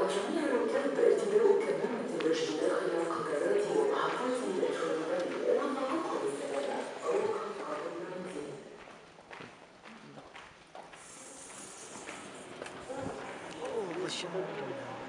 على جميع الركاب ارتداء كمامة الوجه داخل القطارات والمحطات المترولية والنطق بالسلامة أو القطع المنزلي. اوه بشر.